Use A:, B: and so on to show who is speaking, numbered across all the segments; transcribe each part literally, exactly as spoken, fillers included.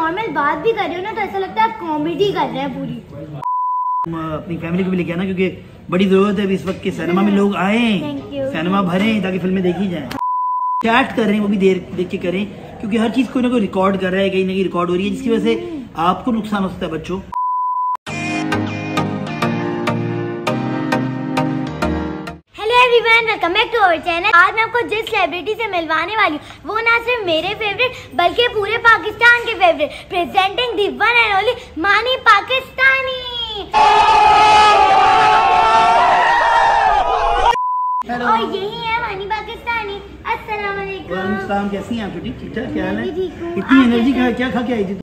A: Normal बात भी कर रहे हो ना तो ऐसा लगता है आप कॉमेडी कर रहे हैं पूरी।
B: अपनी फैमिली को भी लेके आना क्योंकि बड़ी जरूरत है अभी इस वक्त के सिनेमा में लोग आए, सिनेमा भरे ताकि फिल्में देखी जाएं। चैट कर रहे हैं वो भी देर देख के करें क्योंकि हर चीज कोई ना कोई रिकॉर्ड कर रहा है, कहीं ना कहीं रिकॉर्ड हो रही है जिसकी वजह से आपको नुकसान हो सकता है बच्चों।
A: Welcome back to our channel. आज मैं आपको जिस सेलिब्रिटी से मिलवाने वाली हूँ वो ना सिर्फ मेरे फेवरेट बल्कि पूरे पाकिस्तान के favourite, presenting the one and only Mani Pakistani. और यही है मानी पाकिस्तानी। अस्सलाम वालेकुम।
B: वालेकुम सलाम। कैसी हैं आप? ठीक ठाक? क्या हाल है? इतनी एनर्जी का क्या खा के आई थी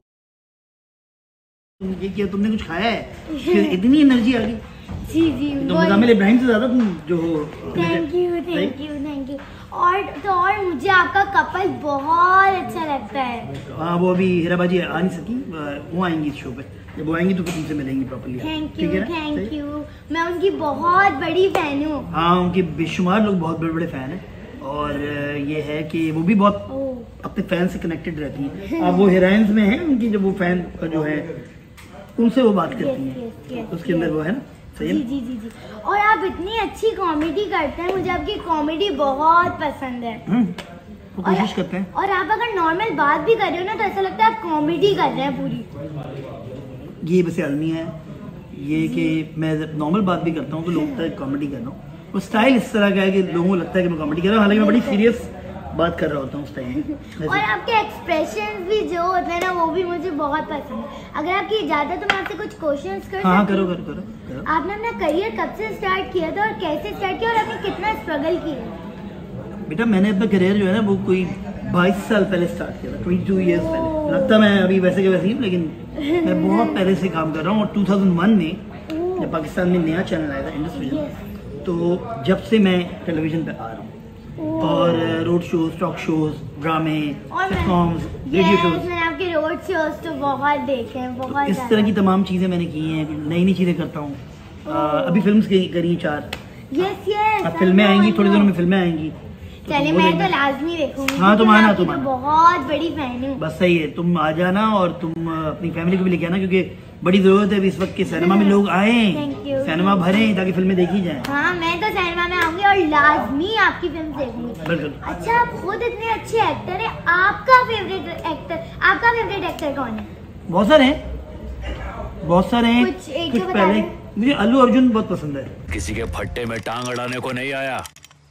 B: तुम? ये क्या तुमने कुछ खाया है? इतनी एनर्जी आ गई?
A: जी जी
B: तो मुज़म्मिल इब्राहिम से ज्यादा तुम जो हो।
A: Thank you thank you thank you. और तो और मुझे आपका कपल बहुत अच्छा लगता है।
B: हाँ वो अभी हीराबाजी आ नहीं सकी, वो आएंगी इस शो पे, जब वो आएंगी तो फिर तुमसे मिलेंगी properly.
A: Thank you thank you. मैं उनकी बहुत बड़ी फैन हूँ। हाँ
B: उनके बेशुमार लोग बहुत बड़े बड़े फैन हैं और ये है कि वो भी बहुत अपने फैन से कनेक्टेड रहती हैं। अब वो हीरोइंस में है उनकी, जब वो फैन का जो है उनसे वो बात करती हैं उसके अंदर वो है ना।
A: जी जी जी जी। और आप इतनी अच्छी कॉमेडी करते हैं, मुझे आपकी कॉमेडी बहुत पसंद है।
B: तो कोशिश करते हैं।
A: और आप अगर नॉर्मल बात भी कर रहे हो ना तो ऐसा लगता है आप कॉमेडी कर रहे हैं पूरी।
B: ये वैसे अलमी है ये कि मैं नॉर्मल बात भी करता हूँ तो लोग लगता है कॉमेडी कर रहा हूँ। वो स्टाइल इस तरह का है कि लोगों को लगता है कि मैं कॉमेडी कर रहा हूँ, हालांकि मैं बड़ी सीरियस बात कर रहा होता हूँ उस टाइम।
A: और आपके एक्सप्रेशन भी जो होते हैं ना वो भी मुझे बहुत पसंद है। अगर आपकी इजाजत तो मैं आपसे कुछ क्वेश्चंस कर सकती हूं?
B: हाँ करो करो करो करो।
A: आपने अपना करियर कब से स्टार्ट किया था और कैसे स्टार्ट किया और आपने कितना स्ट्रगल किया?
B: बेटा मैंने अपना करियर जो है ना वो कोई बाईस साल पहले स्टार्ट किया था, बाईस ईयर्स पहले। लगता मैं अभी वैसे के वैसे ही हूँ लेकिन मैं बहुत पहले से काम कर रहा हूँ। और टू थाउजेंड वन में जब पाकिस्तान में नया चैनल आया था इंडस विजन, तो जब से मैं टेलीविजन पे आ रहा हूँ और रोड शोज, टॉक शोज, ड्रामे, सिटकॉम्स, रेडियो शोज।
A: मैंने आपके रोड शोज तो बहुत देखे हैं, बहुत
B: इस तरह की तमाम चीजें मैंने की हैं, नई नई चीजें करता हूँ। अभी फिल्म्स करी चार।
A: Yes yes.
B: अब फिल्में आएंगी, थोड़ी देर में फिल्में आएंगी।
A: चलिए मैं तो लाजमी देखूंगी।
B: हाँ तुम आना, तुम आना।
A: बहुत बड़ी फैन हूँ।
B: बस सही है, तुम आ जाना और तुम अपनी फैमिली को भी लेके आना क्योंकि बड़ी जरूरत है अभी इस वक्त के सिनेमा में लोग आए, सिनेमा भरे ताकि फिल्में देखी जाएं।
A: हाँ मैं तो सिनेमा में आऊंगी और लाजमी आपकी फिल्म देखूंगी।
B: बिल्कुल।
A: अच्छा आप खुद इतने अच्छे एक्टर हैं, आपका फेवरेट एक्टर आपका फेवरेट एक्टर कौन है?
B: बहुत सारे हैं, बहुत सारे हैं।
A: कुछ एक
B: कुछ पहले मुझे अल्लू अर्जुन बहुत पसंद है।
C: किसी के फट्टे में टांग अड़ाने को नहीं आया,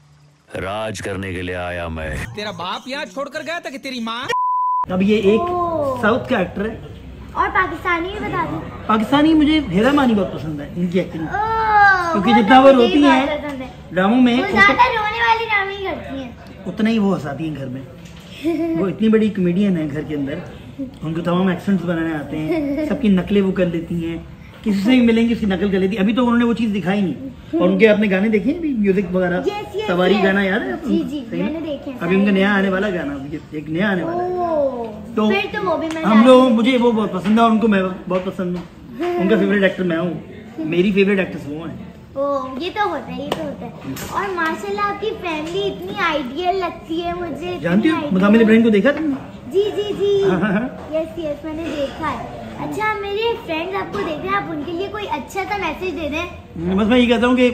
C: राज करने के लिए आया मैं।
D: तेरा बाप यहाँ छोड़कर गया था कि तेरी माँ?
B: अब ये एक साउथ का एक्टर है।
A: और पाकिस्तानी भी बता दो।
B: पाकिस्तानी मुझे हेरा मानी बहुत पसंद है, इनकी एक्टिंग क्योंकि जितना वो रोती हैं ड्रामों में
A: ज्यादा रोने वाली ड्रामे ही करती हैं,
B: उतना ही वो हंसाती हैं घर में। वो इतनी बड़ी कॉमेडियन है घर के अंदर, उनको तमाम एक्सेंट्स बनाने आते हैं, सबकी नकलें वो कर लेती हैं, किसी से भी मिलेंगे उसकी नकल कर लेती है। अभी तो उन्होंने वो चीज दिखाई नहीं। और उनके आपने गाने देखे हैं म्यूजिक वगैरह? सवारी गाना याद है?
A: जी जी मैंने देखे।
B: अभी उनका नया आने वाला गाना, एक नया आने वाला है। तो
A: फिर तो वो भी मैं
B: हम लोग, मुझे वो बहुत पसंद है और उनको मैं बहुत पसंद हूँ। उनका फेवरेट एक्टर मैं हूँ, मेरी फेवरेट एक्ट्रेस वो है।
A: ओ ये तो होता है, ये तो होता है। और माशाल्लाह आपकी फैमिली इतनी आइडियल लगती है मुझे।
B: जानती हो मुज़म्मिल इब्राहिम को देखा तुमने?
A: जी जी जी यस यस मैंने देखा है। अच्छा मेरे फ्रेंड्स आपको देख रहे हैं, आप उनके लिए कोई अच्छा सा मैसेज दे दें।
B: बस मैं ये कहता हूँ कि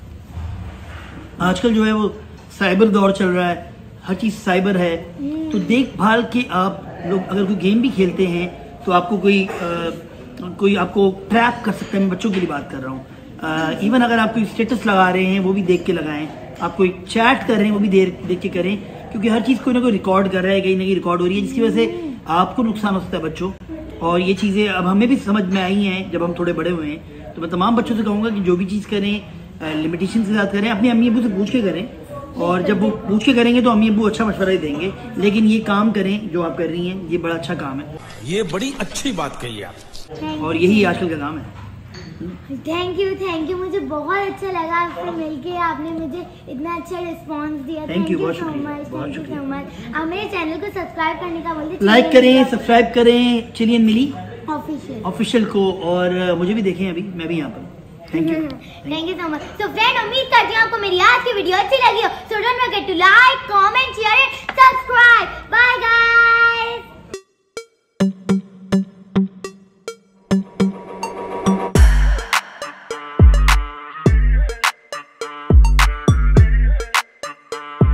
B: आजकल जो है वो साइबर दौर चल रहा है, हर चीज साइबर है, तो देखभाल के आप लोग अगर कोई गेम भी खेलते हैं तो आपको कोई आ, कोई आपको ट्रैप कर सकता है। मैं बच्चों के लिए बात कर रहा हूँ। इवन अगर आप कोई स्टेटस लगा रहे हैं वो भी देख के लगाएं, आप कोई चैट कर रहे हैं वो भी देर देख के करें क्योंकि हर चीज कोई ना कोई रिकॉर्ड कर रहा है, कहीं ना कहीं रिकॉर्ड हो रही है जिसकी वजह से आपको नुकसान हो सकता है बच्चों। और ये चीजें अब हमें भी समझ में आई हैं जब हम थोड़े बड़े हुए हैं। तो मैं तमाम बच्चों से कहूँगा कि जो भी चीज़ करें लिमिटेशन के साथ करें, अपनी अम्मी अब्बू से पूछ के करें। और जब वो पूछ के करेंगे तो अम्मी अब्बू अच्छा मशवरा ही देंगे, लेकिन ये काम करें जो आप कर रही हैं, ये बड़ा अच्छा काम है।
D: ये बड़ी अच्छी बात कही आप,
B: और यही आजकल का काम है।
A: Thank you thank you. मुझे बहुत अच्छा लगा आपसे मिलके, आपने मुझे इतना अच्छा रिस्पांस दिया।
B: Thank you
A: so much, thank you so much. आप मेरे चैनल को सब्सक्राइब करने का बोलते,
B: लाइक करें, सब्सक्राइब करें चिलियन मिली
A: ऑफिशियल
B: ऑफिशियल को, और मुझे भी देखें, अभी मैं भी यहाँ पर। Thank you
A: thank you so much. तो फ्रेंड उम्मीद करती हूँ आपको मेरी आज की वीडियो अच्छी लगी हो। So don't forget to like, comment, share, subscribe. Bye guys.